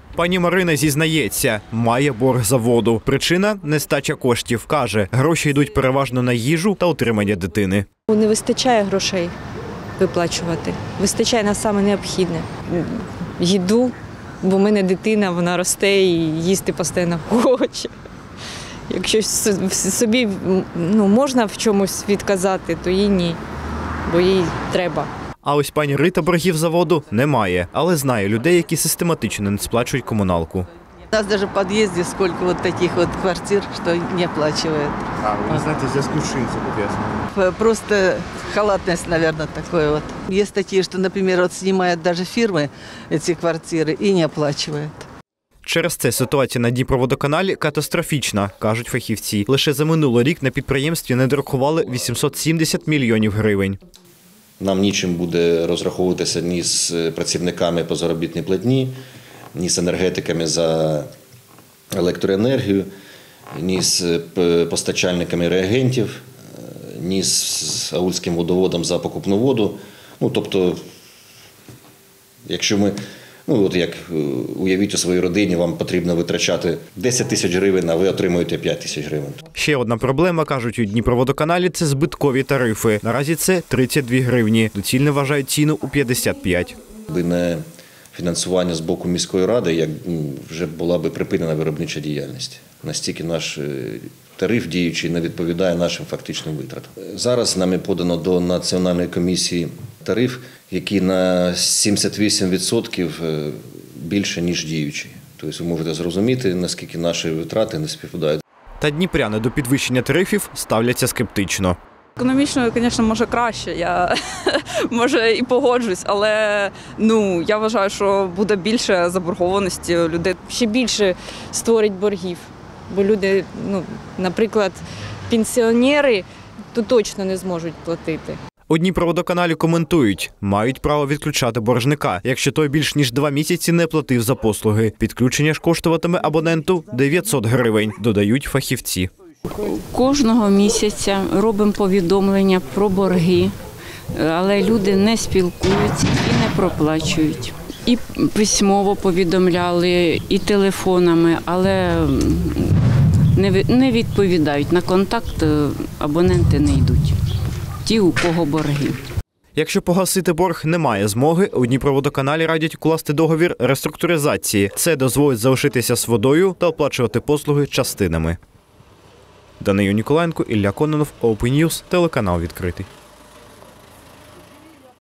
Пані Марина зізнається, має борг за воду. Причина – нестача коштів. Каже, гроші йдуть переважно на їжу та утримання дитини. Не вистачає грошей виплачувати. Вистачає на саме необхідне. Їду, бо в мене дитина, вона росте і їсти постійно хоче. Якщо собі можна в чомусь відказати, то їй ні, бо їй треба. А ось пані Рита боргів за воду немає, але знає людей, які систематично не сплачують комуналку. У нас даже в подъезде сколько вот таких вот квартир, что не оплачивают. А, вы не знаете, в связи с чим це пов'язано? Просто халатность, наверное, такое вот. Есть такие, что, например, вот снимают даже фирмы эти квартиры и не оплачивают. Через це ситуація на Дніпроводоканалі катастрофічна, кажуть фахівці. Лише за минулий рік на підприємстві недорахували 870 мільйонів гривень. Нам нічим буде розраховуватися ні з працівниками по заробітній платні, ні з енергетиками за електроенергію, ні з постачальниками реагентів, ні з Аульським водоводом за покупну воду. Тобто, якщо ми, як уявіть у своїй родині, вам потрібно витрачати 10 тисяч гривень, а ви отримуєте 5 тисяч гривень. Ще одна проблема, кажуть у Дніпроводоканалі, це збиткові тарифи. Наразі це 32 гривні. Доцільно вважають ціну у 55. Якби не фінансування з боку міської ради, вже була б припинена виробнича діяльність. Настільки наш тариф діючий не відповідає нашим фактичним витратам. Зараз нами подано до Національної комісії тариф, який на 78% більше, ніж діючий. Тобто ви можете зрозуміти, наскільки наші витрати не співпадають. Та дніпряни до підвищення тарифів ставляться скептично. Економічно, звісно, може краще, я може і погоджусь, але я вважаю, що буде більше заборгованості у людей. Ще більше створить боргів, бо люди, наприклад, пенсіонери, то точно не зможуть платити. У Дніпроводоканалі коментують, мають право відключати боржника, якщо той більш ніж 2 місяці не платив за послуги. Підключення ж коштуватиме абоненту 900 гривень, додають фахівці. Кожного місяця робимо повідомлення про борги, але люди не спілкуються і не проплачують. І письмово повідомляли, і телефонами, але не відповідають. На контакт абоненти не йдуть. Ті, у кого борги. Якщо погасити борг немає змоги, у Дніпроводоканалі радять укласти договір реструктуризації. Це дозволить залишитися з водою та оплачувати послуги частинами. Данию Ніколаєнко, Ілля Кононов, Open News, телеканал «Відкритий».